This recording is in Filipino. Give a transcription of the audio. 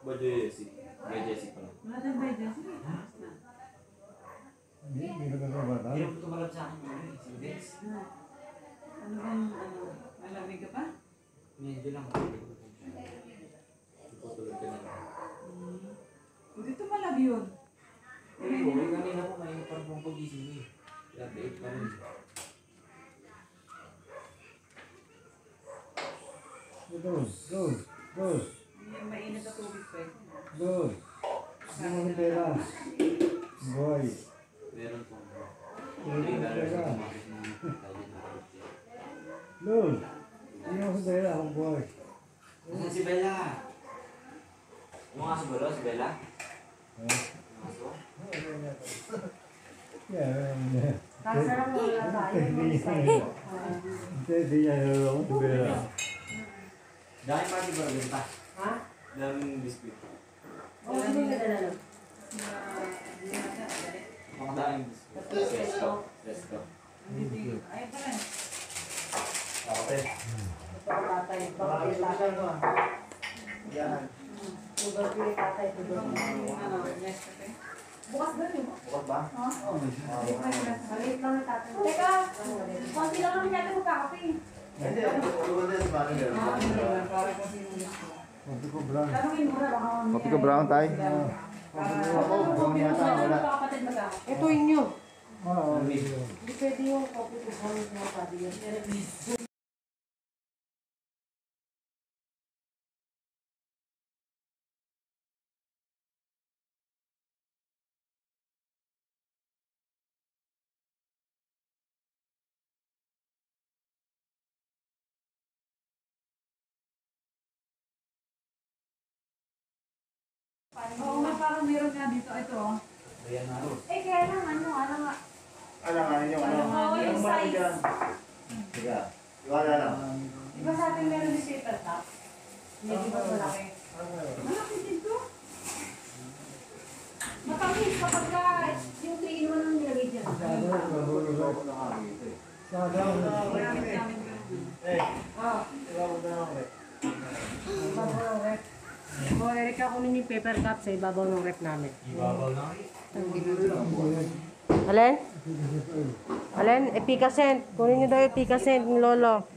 Jesse. By Jesse pala. Wala tayong by Jesse. Hindi ko nagbabalat. Hindi ko tumalat sa akin yun. Sindes. Ano bang, malamig ka pa? Medyo lang. Tutulog ka na lang. Buti tumalab yun. Oo, kanina po may parang pag-gising eh. Kaya date pa rin. Dos. Yung mainit na tubig pa eh. Dos. Hindi mo pera. Boy. Meron po. Hindi mo pera. Dos. Dos. Hindi mo pera, boy. Asan si Bella? Yung aso ba si Bella? Eh? Yung aso? Yeah. Kasarang wala tayo. Hindi niya nalulong si Bella. Dahil party ba rin pa? Ha? Daming biskuit. Oo, hindi ka na lang. Mga daming biskuit. Sesto. Sesto. Ayun pa rin. Okay. Ito ang tatay. Bakit yung tatay mo? Yan. Sugar free tatay. Sugar free. Ano, next okay? Bukas ba yun? Bukas ba? Maliit lang ang tatay. Teka! Konti lang kami natin magkakape. Hindi, bukas din si Manny meron. Para kasi yung gusto. Kopi ko brown. Tanungin mo na baka Kopi ko brown tayo. Ako, brown yata. Wala. kapatid magkakape. Ito inyo. Oo. Hindi pwede yung coffee ko sa mga pati yun. Oo nga, parang meron nga dito. Ito oh. Ayan na rin. Eh, kaya lang ano nga. Alam nga ninyo, ano? Oo, yung size. Sige. Iwala lang. Di ba sa atin meron yung paper cup? Hindi ba malaki? Malaki dito. Matamis kapag ka yung 3-in-1 ang nilagay dyan. Gamit namin yun. Oo. Ibabaw ng rep. O, Erika, kunin yung paper cup sa ibabaw ng rep namin. Ibabaw na. Alin? Alin? Epicacent. Kunin nyo daw Epicacent ng lolo.